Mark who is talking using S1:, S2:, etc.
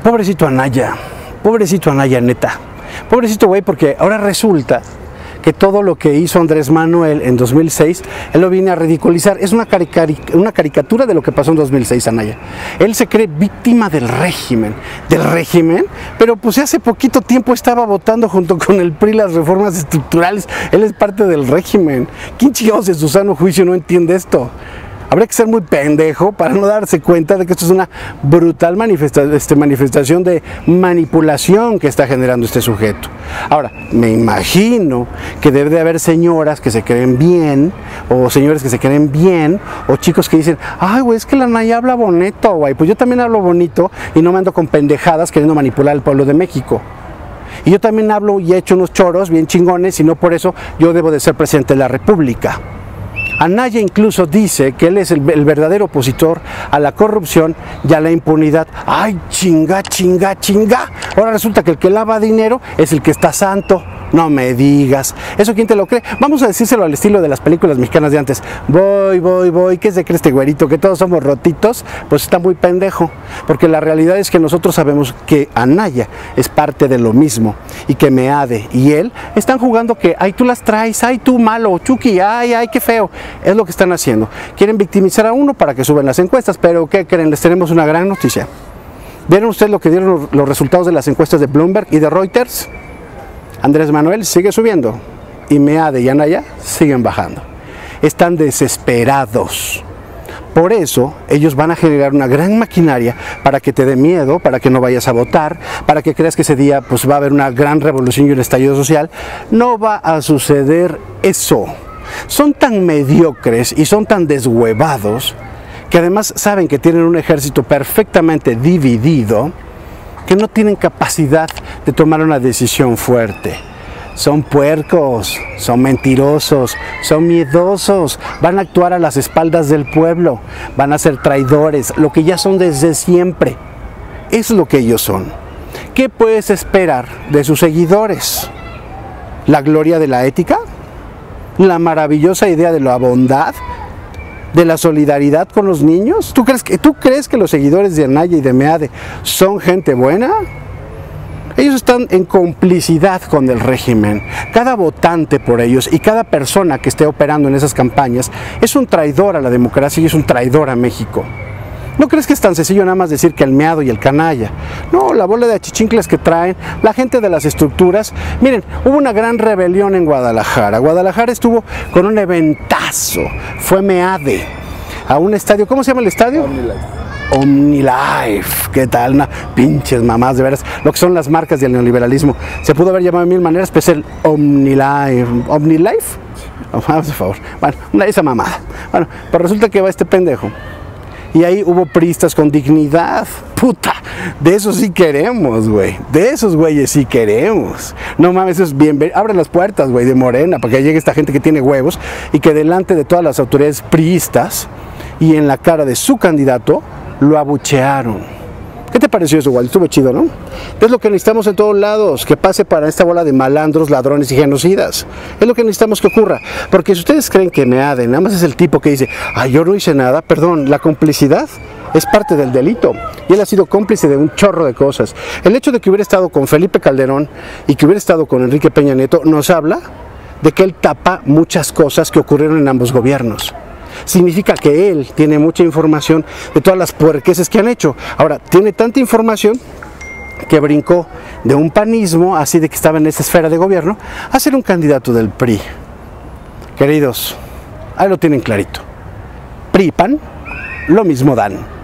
S1: Pobrecito Anaya, neta. Pobrecito güey, porque ahora resulta que todo lo que hizo Andrés Manuel en 2006, él lo viene a ridiculizar. Es una caricatura de lo que pasó en 2006, Anaya. Él se cree víctima del régimen, pero pues hace poquito tiempo estaba votando junto con el PRI las reformas estructurales. Él es parte del régimen. ¿Quién chingados de su sano juicio no entiende esto? Habría que ser muy pendejo para no darse cuenta de que esto es una brutal manifestación de manipulación que está generando este sujeto. Ahora, me imagino que debe de haber señoras que se creen bien, o señores que se creen bien, o chicos que dicen, ay güey, es que la Anaya habla bonito, güey, pues yo también hablo bonito y no me ando con pendejadas queriendo manipular al pueblo de México. Y yo también hablo y he hecho unos choros bien chingones y no por eso yo debo de ser presidente de la República. Anaya incluso dice que él es el verdadero opositor a la corrupción y a la impunidad. ¡Ay, chinga! Ahora resulta que el que lava dinero es el que está santo. No me digas. ¿Eso quién te lo cree? Vamos a decírselo al estilo de las películas mexicanas de antes. Voy. ¿Qué se cree este güerito? ¿Que todos somos rotitos? Pues está muy pendejo. Porque la realidad es que nosotros sabemos que Anaya es parte de lo mismo. Y que Meade y él están jugando que, ay, tú las traes, ay, tú malo, Chucky, ay, qué feo. Es lo que están haciendo. Quieren victimizar a uno para que suban las encuestas. Pero ¿qué creen? Les tenemos una gran noticia. ¿Vieron ustedes lo que dieron los resultados de las encuestas de Bloomberg y de Reuters? Andrés Manuel sigue subiendo y Meade y Anaya siguen bajando. Están desesperados. Por eso ellos van a generar una gran maquinaria para que te dé miedo, para que no vayas a votar, para que creas que ese día pues, va a haber una gran revolución y un estallido social. No va a suceder eso. Son tan mediocres y son tan deshuevados que además saben que tienen un ejército perfectamente dividido, que no tienen capacidad de tomar una decisión fuerte. Son puercos, son mentirosos, son miedosos, van a actuar a las espaldas del pueblo, van a ser traidores, lo que ya son desde siempre. Es lo que ellos son. ¿Qué puedes esperar de sus seguidores? ¿La gloria de la ética? ¿La maravillosa idea de la bondad? ¿De la solidaridad con los niños? ¿Tú crees que los seguidores de Anaya y de Meade son gente buena? Ellos están en complicidad con el régimen. Cada votante por ellos y cada persona que esté operando en esas campañas es un traidor a la democracia y es un traidor a México. ¿No crees que es tan sencillo nada más decir que el meado y el canalla? No, la bola de achichincles que traen, la gente de las estructuras. Miren, hubo una gran rebelión en Guadalajara. Guadalajara estuvo con un eventazo. Fue Meade a un estadio. ¿Cómo se llama el estadio? OmniLife. ¿Qué tal? Una pinches mamás, de veras. Lo que son las marcas del neoliberalismo. Se pudo haber llamado de mil maneras, pero es el OmniLife. ¿OmniLife? Oh, por favor. Bueno, esa mamada. Bueno, pues resulta que va este pendejo. Y ahí hubo priistas con dignidad. Puta, de esos sí queremos, güey. De esos güeyes sí queremos. No mames, eso es bien. Abren las puertas, güey, de Morena, para que llegue esta gente que tiene huevos y que delante de todas las autoridades priistas y en la cara de su candidato lo abuchearon. ¿Qué te pareció eso, güey? Estuvo chido, ¿no? Es lo que necesitamos en todos lados, que pase para esta bola de malandros, ladrones y genocidas. Es lo que necesitamos que ocurra. Porque si ustedes creen que Meade nada más es el tipo que dice, ay, yo no hice nada, perdón, la complicidad es parte del delito. Y él ha sido cómplice de un chorro de cosas. El hecho de que hubiera estado con Felipe Calderón y que hubiera estado con Enrique Peña Nieto nos habla de que él tapa muchas cosas que ocurrieron en ambos gobiernos. Significa que él tiene mucha información de todas las puerqueses que han hecho. Ahora, tiene tanta información que brincó de un panismo, así de que estaba en esa esfera de gobierno, a ser un candidato del PRI. Queridos, ahí lo tienen clarito. PRI y PAN, lo mismo dan.